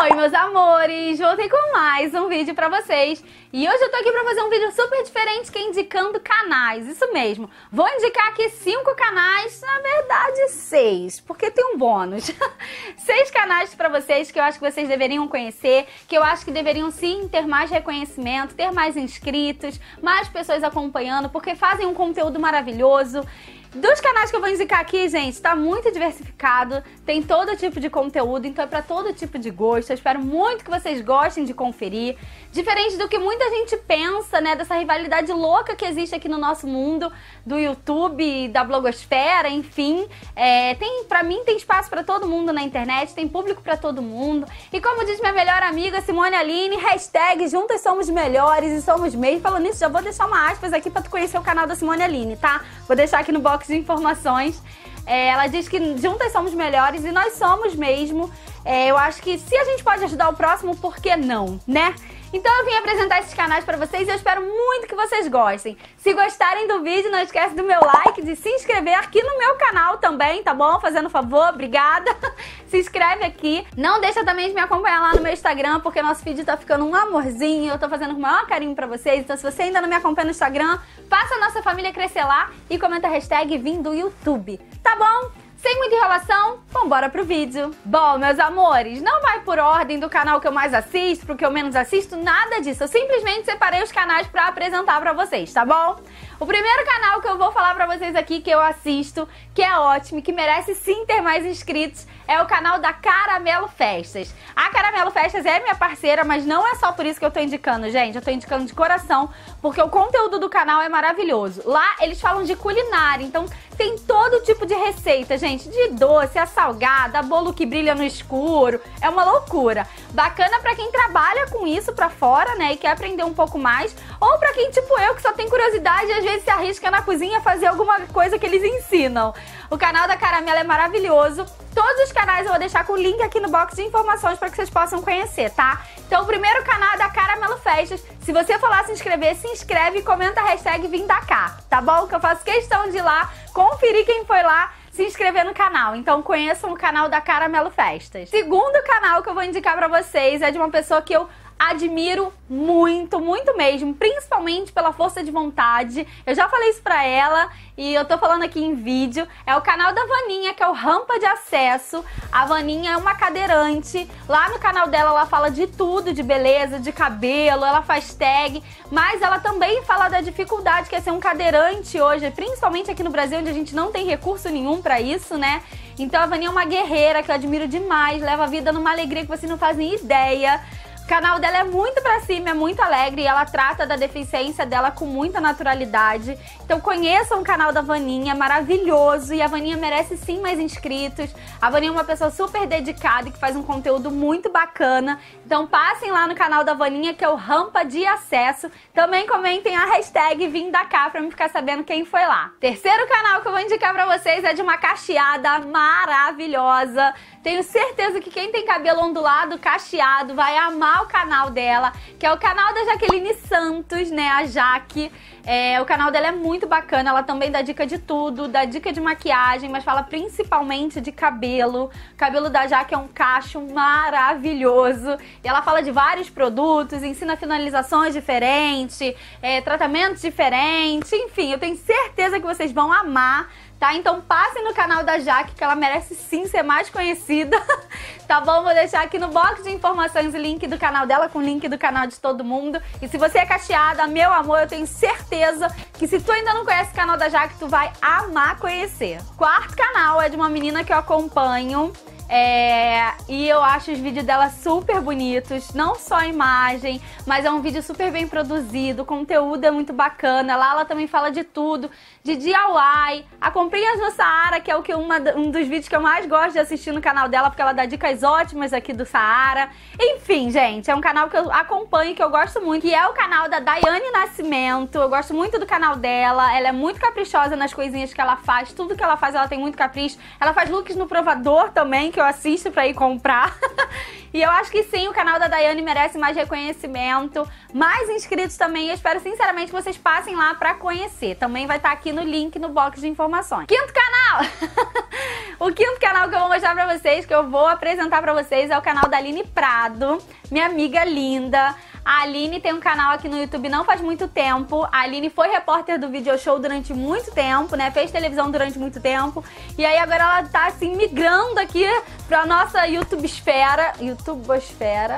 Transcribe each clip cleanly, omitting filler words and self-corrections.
Oi, meus amores! Voltei com mais um vídeo pra vocês. E hoje eu tô aqui pra fazer um vídeo super diferente, que é indicando canais. Isso mesmo. Vou indicar aqui 5 canais, na verdade 6, porque tem um bônus. 6 canais pra vocês que eu acho que vocês deveriam conhecer, que eu acho que deveriam sim ter mais reconhecimento, ter mais inscritos, mais pessoas acompanhando, porque fazem um conteúdo maravilhoso. Dos canais que eu vou indicar aqui, gente, tá muito diversificado, tem todo tipo de conteúdo, então é pra todo tipo de gosto. Eu espero muito que vocês gostem de conferir. Diferente do que muita gente pensa, né, dessa rivalidade louca que existe aqui no nosso mundo, do YouTube, da blogosfera, enfim. Pra mim tem espaço pra todo mundo na internet, tem público pra todo mundo. E como diz minha melhor amiga Simone Aline, hashtag juntas somos melhores e somos mesmo. Falando nisso, já vou deixar uma aspas aqui pra tu conhecer o canal da Simone Aline, tá? Vou deixar aqui no box de informações. Ela diz que juntas somos melhores e nós somos mesmo. Eu acho que se a gente pode ajudar o próximo, por que não, né? Então eu vim apresentar esses canais pra vocês e eu espero muito que vocês gostem. Se gostarem do vídeo, não esquece do meu like, de se inscrever aqui no meu canal também, tá bom? Fazendo favor, obrigada. Se inscreve aqui. Não deixa também de me acompanhar lá no meu Instagram, porque nosso vídeo tá ficando um amorzinho. Eu tô fazendo com o maior carinho pra vocês. Então se você ainda não me acompanha no Instagram, faça a nossa família crescer lá e comenta a hashtag vim do YouTube. Tá bom? Sem muita enrolação, vambora pro vídeo. Bom, meus amores, não vai por ordem do canal que eu mais assisto, pro que eu menos assisto, nada disso. Eu simplesmente separei os canais pra apresentar pra vocês, tá bom? O primeiro canal que eu vou falar pra vocês aqui, que eu assisto, que é ótimo, que merece sim ter mais inscritos, é o canal da Caramelo Festas. A Caramelo Festas é minha parceira, mas não é só por isso que eu tô indicando, gente. Eu tô indicando de coração, porque o conteúdo do canal é maravilhoso. Lá eles falam de culinária, então tem todo tipo de receita, gente. De doce, a salgada, bolo que brilha no escuro. É uma loucura. Bacana pra quem trabalha com isso pra fora, né, e quer aprender um pouco mais. Ou pra quem, tipo eu, que só tem curiosidade e às vezes se arrisca na cozinha a fazer alguma coisa que eles ensinam. O canal da Caramelo é maravilhoso. Todos os canais eu vou deixar com o link aqui no box de informações para que vocês possam conhecer, tá? Então o primeiro canal é da Caramelo Festas. Se você for lá se inscrever, se inscreve e comenta a hashtag vim da cá, tá bom? Que eu faço questão de ir lá, conferir quem foi lá, se inscrever no canal. Então conheçam o canal da Caramelo Festas. Segundo canal que eu vou indicar pra vocês é de uma pessoa que eu admiro muito, muito mesmo, principalmente pela força de vontade. Eu já falei isso pra ela e eu tô falando aqui em vídeo. É o canal da Vaninha, que é o Rampa de Acesso. A Vaninha é uma cadeirante. Lá no canal dela ela fala de tudo, de beleza, de cabelo, ela faz tag, mas ela também fala da dificuldade que é ser um cadeirante hoje, principalmente aqui no Brasil, onde a gente não tem recurso nenhum pra isso, né? Então a Vaninha é uma guerreira que eu admiro demais, leva a vida numa alegria que vocês não fazem ideia. O canal dela é muito pra cima, é muito alegre e ela trata da deficiência dela com muita naturalidade. Então conheçam o canal da Vaninha, é maravilhoso e a Vaninha merece sim mais inscritos. A Vaninha é uma pessoa super dedicada e que faz um conteúdo muito bacana. Então passem lá no canal da Vaninha, que é o Rampa de Acesso. Também comentem a hashtag vim da cá pra me ficar sabendo quem foi lá. Terceiro canal que eu vou indicar pra vocês é de uma cacheada maravilhosa. Tenho certeza que quem tem cabelo ondulado, cacheado, vai amar o canal dela, que é o canal da Jaqueline Santos, né, a Jaque. O canal dela é muito bacana, ela também dá dica de tudo, dá dica de maquiagem, mas fala principalmente de cabelo. O cabelo da Jaque é um cacho maravilhoso, e ela fala de vários produtos, ensina finalizações diferentes, tratamentos diferentes, enfim, eu tenho certeza que vocês vão amar. Tá? Então passem no canal da Jaque, que ela merece sim ser mais conhecida, tá bom? Vou deixar aqui no box de informações o link do canal dela, com o link do canal de todo mundo. E se você é cacheada, meu amor, eu tenho certeza que se tu ainda não conhece o canal da Jaque, tu vai amar conhecer. Quarto canal é de uma menina que eu acompanho. E eu acho os vídeos dela super bonitos, não só a imagem, mas é um vídeo super bem produzido, o conteúdo é muito bacana. Lá ela também fala de tudo, de DIY, a comprinhas no Saara, que é um dos vídeos que eu mais gosto de assistir no canal dela, porque ela dá dicas ótimas aqui do Saara. Enfim, gente, é um canal que eu acompanho, que eu gosto muito, que é o canal da Daiane Nascimento. Eu gosto muito do canal dela, ela é muito caprichosa nas coisinhas que ela faz, tudo que ela faz ela tem muito capricho. Ela faz looks no provador também, que eu assisto pra ir comprar. E eu acho que sim, o canal da Daiane merece mais reconhecimento, mais inscritos também. Eu espero sinceramente que vocês passem lá pra conhecer. Também vai estar aqui no link no box de informações. Quinto canal! O quinto canal que eu vou mostrar pra vocês, que eu vou apresentar pra vocês, é o canal da Aline Prado, minha amiga linda. A Aline tem um canal aqui no YouTube não faz muito tempo. A Aline foi repórter do Video Show durante muito tempo, né? Fez televisão durante muito tempo. E aí agora ela tá assim migrando aqui pra nossa YouTubesfera. YouTubosfera?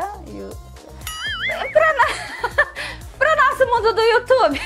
Pro nosso mundo do YouTube.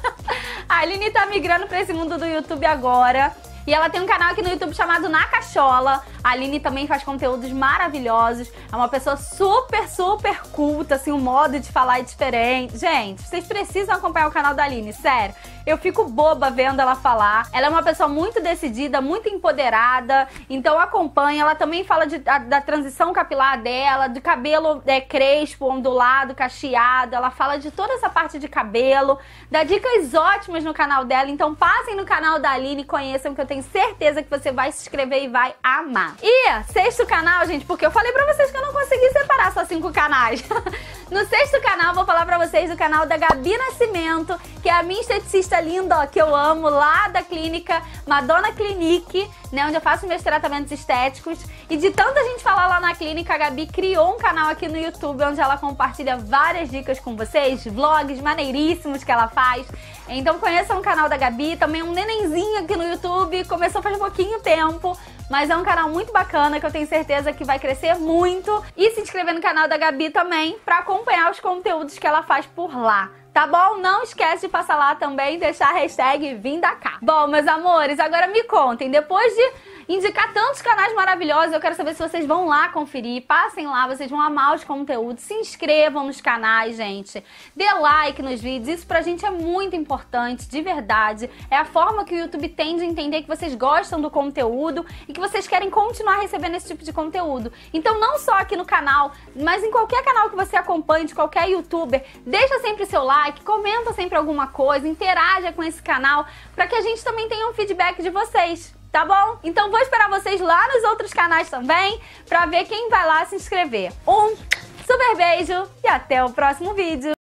A Aline tá migrando pra esse mundo do YouTube agora. E ela tem um canal aqui no YouTube chamado Na Cachola. A Aline também faz conteúdos maravilhosos. É uma pessoa super, super culta, assim, o modo de falar é diferente. Gente, vocês precisam acompanhar o canal da Aline, sério. Eu fico boba vendo ela falar. Ela é uma pessoa muito decidida, muito empoderada. Então acompanha. Ela também fala da transição capilar dela, de cabelo crespo, ondulado, cacheado. Ela fala de toda essa parte de cabelo. Dá dicas ótimas no canal dela. Então passem no canal da Aline e conheçam, que eu tenho certeza que você vai se inscrever e vai amar. E sexto canal, gente, porque eu falei pra vocês que eu não consegui separar só 5 canais. No sexto canal, vou falar pra vocês do canal da Gabi Nascimento, que é a minha esteticista linda, ó, que eu amo, lá da clínica Madonna Clinique, né, onde eu faço meus tratamentos estéticos. E de tanta gente falar lá na clínica, a Gabi criou um canal aqui no YouTube, onde ela compartilha várias dicas com vocês, vlogs maneiríssimos que ela faz. Então conheçam o canal da Gabi, também um nenenzinho aqui no YouTube, começou faz pouquinho tempo, mas é um canal muito bacana, que eu tenho certeza que vai crescer muito. E se inscrever no canal da Gabi também, pra acompanhar os conteúdos que ela faz por lá. Tá bom? Não esquece de passar lá também e deixar a hashtag Vindacá. Bom, meus amores, agora me contem, depois de indicar tantos canais maravilhosos, eu quero saber se vocês vão lá conferir. Passem lá, vocês vão amar os conteúdos. Se inscrevam nos canais, gente. Dê like nos vídeos, isso pra gente é muito importante, de verdade. É a forma que o YouTube tem de entender que vocês gostam do conteúdo e que vocês querem continuar recebendo esse tipo de conteúdo. Então não só aqui no canal, mas em qualquer canal que você acompanhe, de qualquer youtuber, deixa sempre seu like, comenta sempre alguma coisa, interaja com esse canal, pra que a gente também tenha um feedback de vocês. Tá bom? Então vou esperar vocês lá nos outros canais também, pra ver quem vai lá se inscrever. Um super beijo e até o próximo vídeo!